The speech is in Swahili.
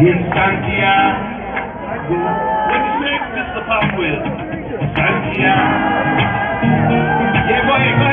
Santiago. What do you say, Mr. Pop Will? Santiago. Yeah, go ahead, go ahead.